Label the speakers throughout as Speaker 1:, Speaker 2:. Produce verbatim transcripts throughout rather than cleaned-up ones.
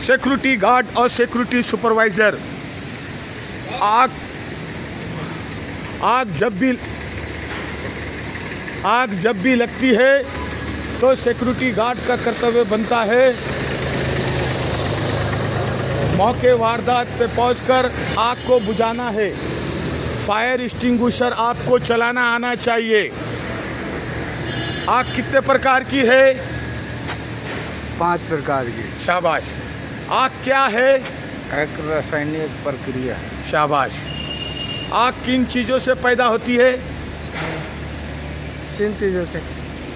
Speaker 1: Security guard और security supervisor, आग आग जब भी आग जब भी लगती है तो सिक्योरिटी गार्ड का कर्तव्य बनता है मौके वारदात पे पहुंचकर आग को बुझाना है। फायर एक्सटिंग्विशर आपको चलाना आना चाहिए। आग कितने प्रकार की है?
Speaker 2: पांच प्रकार की।
Speaker 1: शाबाश। आग क्या है?
Speaker 2: एक रासायनिक प्रक्रिया।
Speaker 1: शाबाश। आग किन चीज़ों से पैदा होती है?
Speaker 2: तीन चीज़ों से।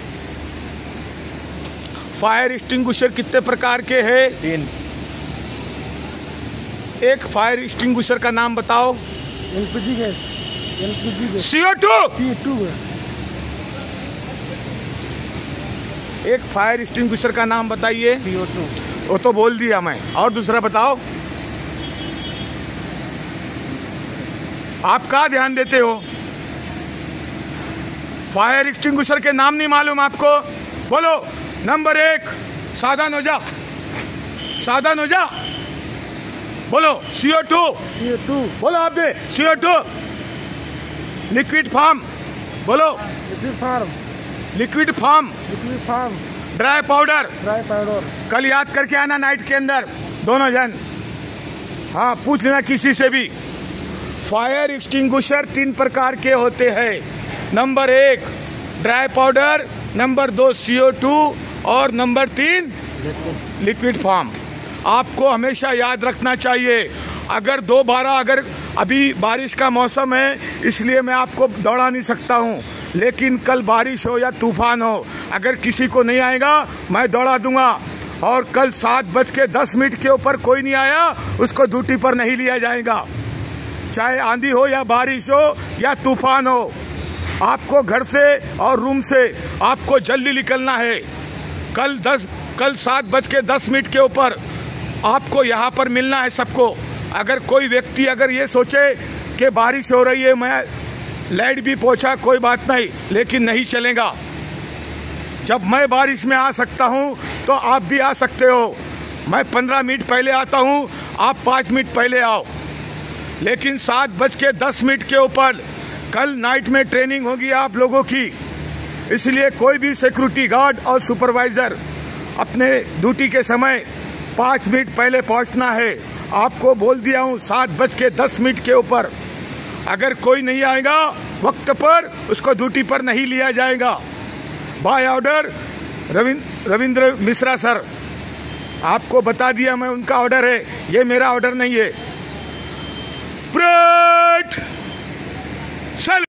Speaker 1: फायर एक्सटिंग्विशर कितने प्रकार के हैं?
Speaker 2: तीन।
Speaker 1: एक फायर एक्सटिंग्विशर का नाम बताओ।
Speaker 2: LPG gas. LPG gas.
Speaker 1: C O two.
Speaker 2: C O two.
Speaker 1: एक फायर एक्सटिंग्विशर का नाम बताइए।
Speaker 2: C O two.
Speaker 1: वो तो बोल दिया मैं, और दूसरा बताओ। आप कहाँ ध्यान देते हो? फायर एक्सटिंग्विशर के नाम नहीं मालूम आपको? बोलो। नंबर एक, सावधान हो जा, सावधान हो जा। बोलो। C O two.
Speaker 2: C O two.
Speaker 1: बोलो आप भी। C O two. Liquid form. बोलो।
Speaker 2: Liquid form.
Speaker 1: Liquid form.
Speaker 2: Liquid form.
Speaker 1: Dry powder.
Speaker 2: Dry powder.
Speaker 1: कल याद करके आना नाइट के अंदर दोनों जन। हाँ, पूछ लेना किसी से भी। फायर एक्सटिंग्विशर तीन प्रकार के होते हैं। नंबर एक ड्राई पाउडर, नंबर दो सी ओ टू और नंबर तीन लिक्विड फार्म। आपको हमेशा याद रखना चाहिए। अगर दो बारह अगर अभी बारिश का मौसम है इसलिए मैं आपको दौड़ा नहीं सकता हूँ, लेकिन कल बारिश हो या तूफान हो, अगर किसी को नहीं आएगा मैं दौड़ा दूंगा। और कल सात बज के दस मिनट के ऊपर कोई नहीं आया उसको ड्यूटी पर नहीं लिया जाएगा, चाहे आंधी हो या बारिश हो या तूफान हो। आपको घर से और रूम से आपको जल्दी निकलना है। कल दस कल सात बज के दस मिनट के ऊपर आपको यहाँ पर मिलना है सबको। अगर कोई व्यक्ति अगर ये सोचे कि बारिश हो रही है मैं लाइट भी पहुंचा कोई बात नहीं, लेकिन नहीं चलेगा। जब मैं बारिश में आ सकता हूं तो आप भी आ सकते हो। मैं पंद्रह मिनट पहले आता हूं, आप पाँच मिनट पहले आओ। लेकिन सात बज के दस मिनट के ऊपर कल नाइट में ट्रेनिंग होगी आप लोगों की, इसलिए कोई भी सिक्योरिटी गार्ड और सुपरवाइजर अपने ड्यूटी के समय पाँच मिनट पहले पहुंचना है। आपको बोल दिया हूं सात बज के दस मिनट के ऊपर अगर कोई नहीं आएगा वक्त पर उसको ड्यूटी पर नहीं लिया जाएगा। By order Ravindra Ravindra Mishra sir, आपको बता दिया मैं, उनका ऑर्डर है, ये मेरा ऑर्डर नहीं है।